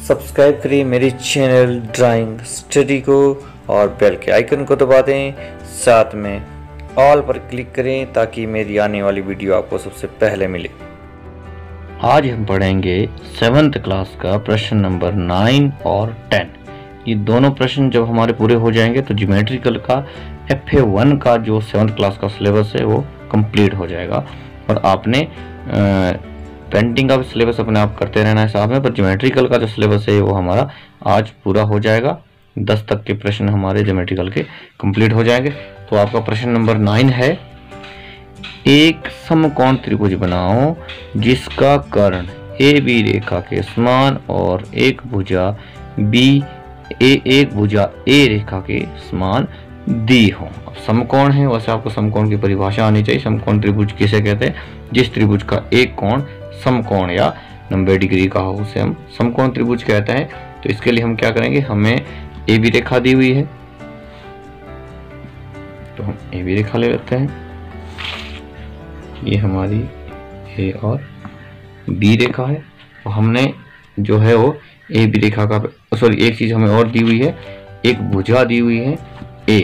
Subscribe करिए मेरे channel drawing study को और बेल के आइकन को दबा दें। साथ में ऑल पर क्लिक करें ताकि मेरी आने वाली वीडियो आपको सबसे पहले मिले। आज हम पढ़ेंगे 7th क्लास का प्रश्न नंबर 9 और 10। ये दोनों प्रश्न जब हमारे पूरे हो जाएंगे तो ज्योमेट्रिकल का FA1 का जो 7th क्लास का सिलेबस है वो कंप्लीट हो जाएगा और आपने पेंटिंग का भी सिलेबस अपने आप करते रहना है साथ में, पर ज्योमेट्रिकल का जो सिलेबस है वो हमारा आज पूरा हो जाएगा। 10 तक के प्रश्न हमारे ज्योमेट्रिकल के कंप्लीट हो जाएंगे। तो आपका प्रश्न नंबर 9 है, एक समकोण त्रिभुज बनाओ जिसका कर्ण AB रेखा के समान और एक भुजा A रेखा के समान दी हो। अब समकोण है, वैसे आपको समकोण की परिभाषा आनी चाहिए। समकोण त्रिभुज किसे कहते हैं? जिस त्रिभुज का एक कोण समकोण या 90 डिग्री का हो उसे हम समकोण त्रिभुज कहते हैं। तो इसके लिए हम क्या करेंगे, हमें AB रेखा दी हुई है तो हम AB रेखा ले लेते हैं। ये हमारी A और B रेखा है और हमने जो है वो AB रेखा का एक चीज हमें और दी हुई है, एक भुजा दी हुई है A,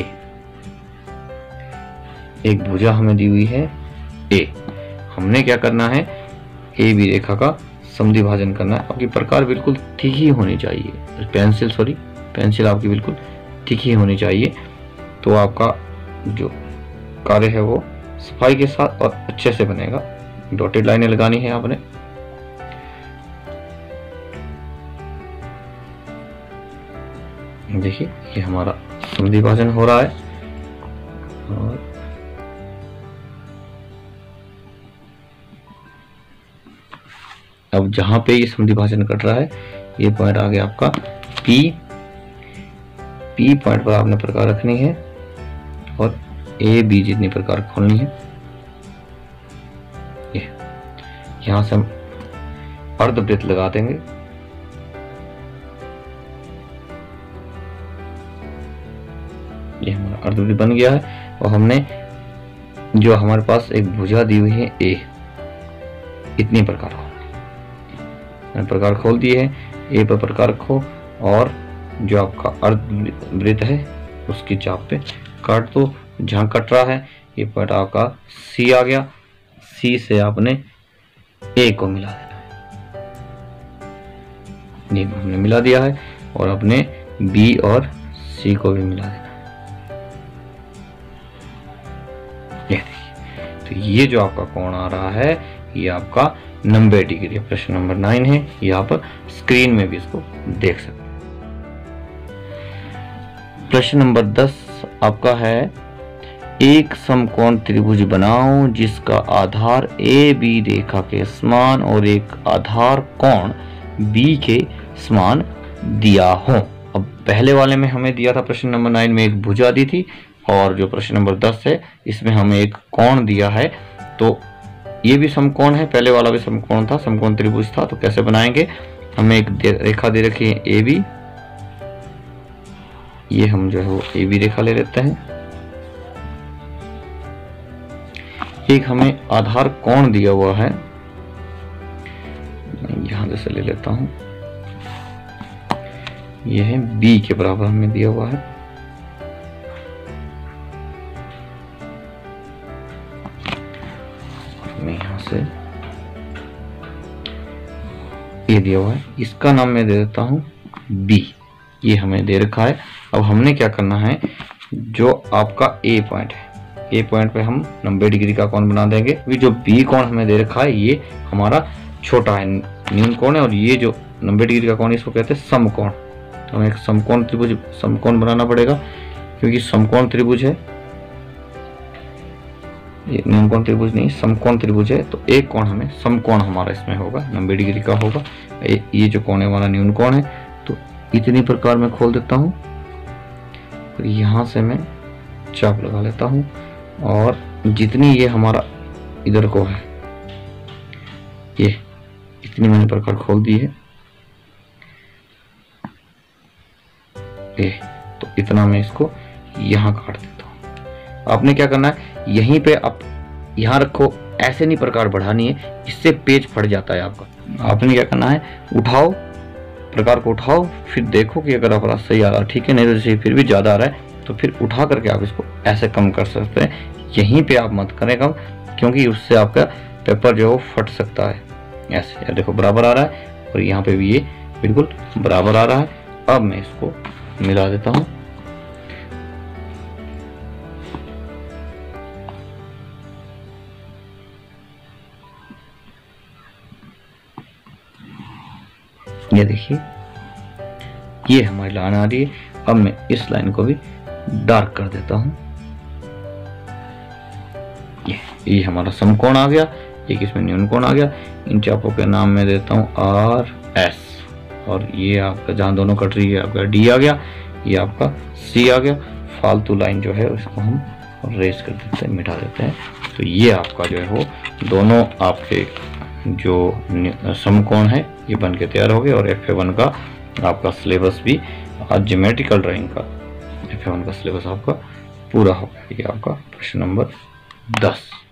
एक भुजा हमें दी हुई है A। हमने क्या करना है, AB रेखा का समद्विभाजन करना है। आपकी प्रकार बिल्कुल ठीक ही होनी चाहिए, पेंसिल आपकी बिल्कुल ठीक ही होनी चाहिए। तो आपका जो कार्य है वो सफाई के साथ और अच्छे से बनेगा। डॉटेड लाइनें लगानी है आपने। देखिए ये हमारा समद्विभाजन हो रहा है और अब जहां पे ये समद्विभाजन कट रहा है ये पॉइंट आ गया आपका P पॉइंट पर आपने प्रकार रखनी है और AB जितनी प्रकार खोलनी है। ये यहां से हम अर्धवृत्त लगा देंगे। ये हमारा अर्धवृत्त बन गया है और हमने जो हमारे पास एक भुजा दी हुई है A, इतनी प्रकार प्रकार खोल दिए हैं। A पर प्रकार रखो और जो आपका अर्धवृत्त है उसकी चाप पे काट दो। जहां कट रहा है ये पॉइंट आपका C आ गया। C से आपने A को मिला देना है। ये हमने मिला दिया है और अपने B और C को भी मिला देना है। ये देखिए, तो ये जो आपका कोण आ रहा है ये आपका 90 डिग्री। प्रश्न नंबर 9 है, यहाँ पर स्क्रीन में भी इसको देख सकते हैं। प्रश्न नंबर 10 आपका है, एक समकोण त्रिभुज बनाओ जिसका आधार AB रेखा के समान और एक आधार कोण B के समान दिया हो। अब पहले वाले में हमें दिया था प्रश्न नंबर 9 में एक भुजा दी थी और जो प्रश्न नंबर 10 है इसमें हमें एक कोण दिया है। तो ये भी समकोण है, पहले वाला भी समकोण था, समकोण त्रिभुज था। तो कैसे बनाएंगे, हमें एक रेखा दे रखी है AB, ये हम जो है वो AB रेखा ले लेते हैं। एक हमें आधार कोण दिया हुआ है, यहां जैसे ले लेता हूं, ये है B के बराबर हमें दिया हुआ है। यहां से ये दिया हुआ है, इसका नाम मैं दे देता हूं B, ये हमें दे रखा है। अब हमने क्या करना है, जो आपका A पॉइंट है, A पॉइंट पे हम 90 डिग्री का कोण बना देंगे। अभी जो B कोण हमें दे रखा है ये हमारा छोटा है, न्यून कोण है, और ये जो 90 डिग्री का कोण इसको कहते हैं समकोण। तो हमें एक समकोण त्रिभुज समकोण बनाना पड़ेगा क्योंकि समकोण त्रिभुज है, ये न्यून कोण त्रिभुज नहीं समकोण त्रिभुज है। तो एक कोण हमें समकोण हमारा इसमें होगा, 90 डिग्री का होगा। ये जो कोण है हमारा न्यून कोण है। तो इतनी प्रकार मैं खोल देता हूं और यहां से मैं चाप लगा लेता हूं और जितनी ये हमारा इधर को है ये इतनी मैंने प्रकार खोल दी है। ये तो इतना मैं इसको यहां काट देता हूं। आपने क्या करना है, यहीं पे आप यहां रखो, ऐसे नहीं प्रकार बढ़ानी है, इससे पेज फट जाता है आपका। आपने क्या करना है, उठाओ प्रकार को उठाओ, फिर देखो कि अगर आपका सही आ रहा है ठीक है, नहीं तो जैसे फिर भी ज़्यादा आ रहा है तो फिर उठा करके आप इसको ऐसे कम कर सकते हैं। यहीं पे आप मत करें कम, क्योंकि उससे आपका पेपर जो है वो फट सकता है। ऐसे देखो बराबर आ रहा है और यहाँ पे भी ये बिल्कुल बराबर आ रहा है। अब मैं इसको मिला देता हूँ। ये देखिए ये हमारी लाइन आ रही है। अब मैं इस लाइन को भी डार्क कर देता हूं। ये हमारा समकोण आ गया, एक इसमें न्यूनकोण आ गया। इन चापों के नाम में देता हूं आर एस, और ये आपका जहां दोनों कट रही है आपका डी आ गया, ये आपका सी आ गया। फालतू लाइन जो है उसको हम रेस कर देते हैं, मिटा देते हैं। तो ये आपका जो है वो दोनों आपके जो समकोण है ये बन के तैयार हो गए। और FA1 का आपका सिलेबस भी आज ज्योमेट्रिकल ड्राइंग का FA1 का सिलेबस आपका पूरा हो गया। ये आपका प्रश्न नंबर 10।